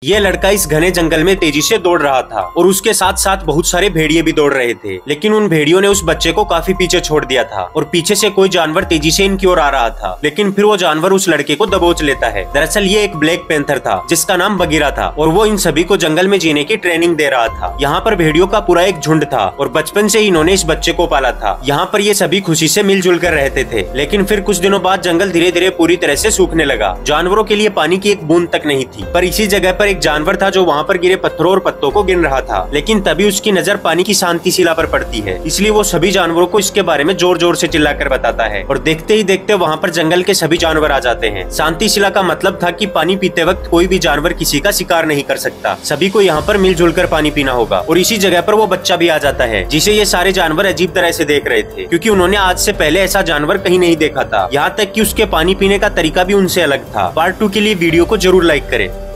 ये लड़का इस घने जंगल में तेजी से दौड़ रहा था और उसके साथ साथ बहुत सारे भेड़िए भी दौड़ रहे थे, लेकिन उन भेड़ियों ने उस बच्चे को काफी पीछे छोड़ दिया था और पीछे से कोई जानवर तेजी से इनकी ओर आ रहा था, लेकिन फिर वो जानवर उस लड़के को दबोच लेता है। दरअसल ये एक ब्लैक पैंथर था जिसका नाम बगीरा था और वो इन सभी को जंगल में जीने की ट्रेनिंग दे रहा था। यहाँ पर भेड़ियों का पूरा एक झुंड था और बचपन से इन्होंने इस बच्चे को पाला था। यहाँ पर ये सभी खुशी से मिलजुल कर रहते थे, लेकिन फिर कुछ दिनों बाद जंगल धीरे धीरे पूरी तरह से सूखने लगा। जानवरों के लिए पानी की एक बूंद तक नहीं थी। पर इसी जगह पर एक जानवर था जो वहाँ पर गिरे पत्थरों और पत्तों को गिन रहा था, लेकिन तभी उसकी नजर पानी की शांति शिला पर पड़ती है। इसलिए वो सभी जानवरों को इसके बारे में जोर जोर से चिल्लाकर बताता है और देखते ही देखते वहाँ पर जंगल के सभी जानवर आ जाते हैं। शांति शिला का मतलब था कि पानी पीते वक्त कोई भी जानवर किसी का शिकार नहीं कर सकता, सभी को यहाँ पर मिलजुल कर पानी पीना होगा। और इसी जगह पर वो बच्चा भी आ जाता है जिसे ये सारे जानवर अजीब तरह से देख रहे थे, क्योंकि उन्होंने आज से पहले ऐसा जानवर कहीं नहीं देखा था। यहाँ तक कि उसके पानी पीने का तरीका भी उनसे अलग था। पार्ट 2 के लिए वीडियो को जरूर लाइक करें।